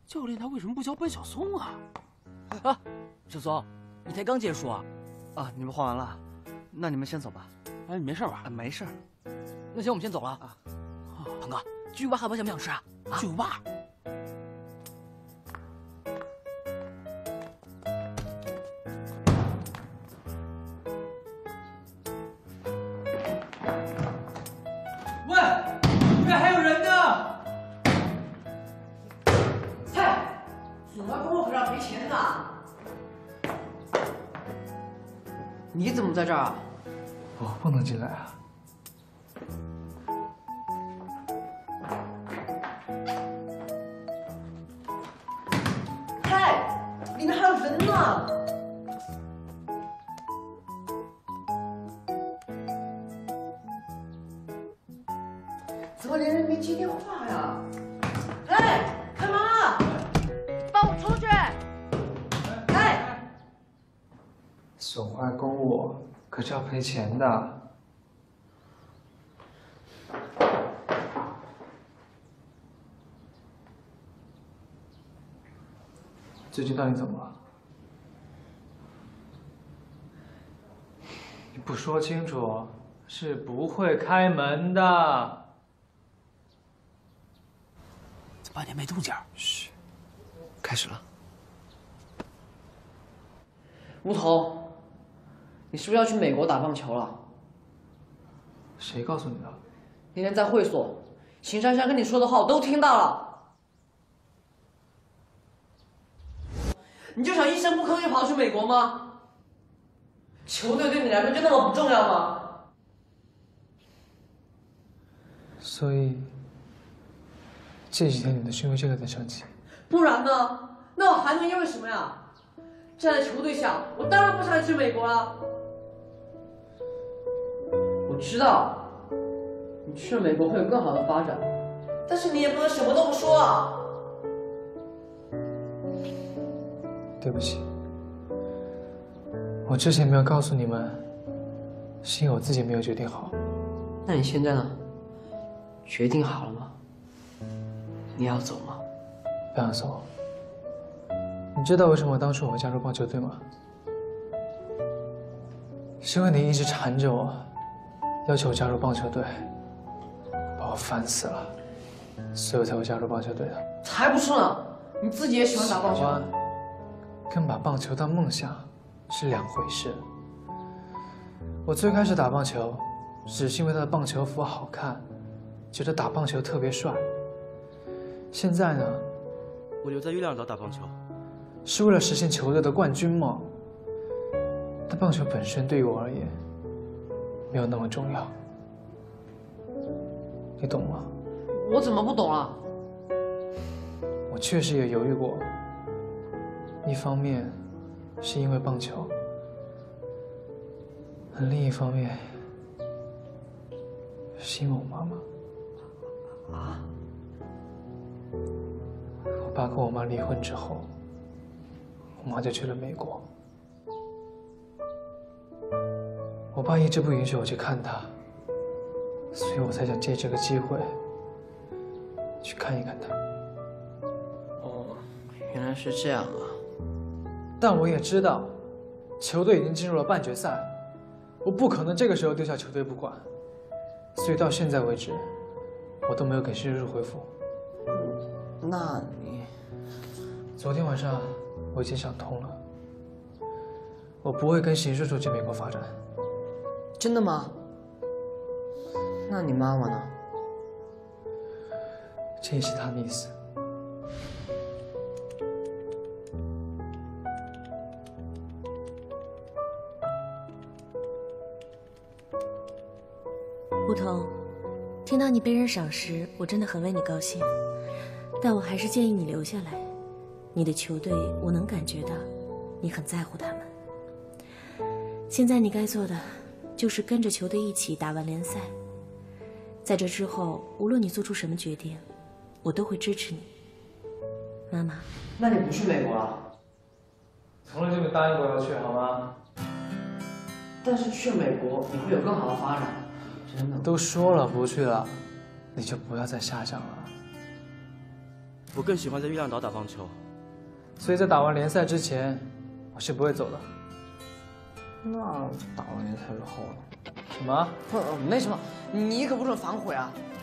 教练他为什么不教班小松啊？ 啊，小松，你才刚结束啊？ 啊，你们换完了，那你们先走吧。 哎，你没事吧？ 啊，没事。 那行，我们先走了啊。鹏哥，巨无霸汉堡想不想吃啊？ 巨无霸。 喂，里面还有人呢！ 嗨，怎么跟我可是要赔钱的？你怎么在这儿啊？ 我不能进来啊！ 嗨，里面还有人呢！怎么连人没接电话呀？哎，干嘛？放我出去！哎， 损坏公物可是要赔钱的。最近到底怎么了？你不说清楚是不会开门的。 半天没动静。 嘘，开始了。 吴桐，你是不是要去美国打棒球了？ 谁告诉你的？ 那天在会所，秦珊珊跟你说的话我都听到了。你就想一声不吭就跑去美国吗？球队对你来说就那么不重要吗？ 所以这几天你的是因为这个在生气？ 不然呢？那我还能因为什么呀？站在球队下，我当然不想去美国了。我知道，你去了美国会有更好的发展，但是你也不能什么都不说啊。 对不起，我之前没有告诉你们，是因为我自己没有决定好。 那你现在呢？决定好了吗？你要走吗？ 不想走。你知道为什么当初我会加入棒球队吗？是因为你一直缠着我，要求我加入棒球队，把我烦死了，所以我才会加入棒球队的。 才不是呢！你自己也喜欢打棒球。 跟把棒球当梦想是两回事。我最开始打棒球，只是因为他的棒球服好看，觉得打棒球特别帅。现在呢， 我留在月亮岛打棒球， 是为了实现球队的冠军梦。但棒球本身对于我而言，没有那么重要。你懂吗？ 我怎么不懂啊？ 我确实也犹豫过，一方面是因为棒球，另一方面是因为我妈妈。 啊？ 我爸跟我妈离婚之后，我妈就去了美国。我爸一直不允许我去看她，所以我才想借这个机会去看一看她。 哦，原来是这样啊。 但我也知道，球队已经进入了半决赛，我不可能这个时候丢下球队不管，所以到现在为止，我都没有给新入回复。 那你昨天晚上我已经想通了，我不会跟邢叔叔去美国发展。 真的吗？那你妈妈呢？ 这也是她的意思。 吴桐，听到你被人赏识，我真的很为你高兴，但我还是建议你留下来。你的球队，我能感觉到你很在乎他们。现在你该做的就是跟着球队一起打完联赛。在这之后，无论你做出什么决定，我都会支持你。妈妈， 那你不去美国了？ 从来就没答应过要去，好吗？ 但是去美国你会有更好的发展，真的。 都说了不去了，你就不要再瞎想了。 我更喜欢在月亮岛打棒球。 所以在打完联赛之前，我是不会走的。 那打完联赛之后呢？ 什么？ 没什么，你可不准反悔啊！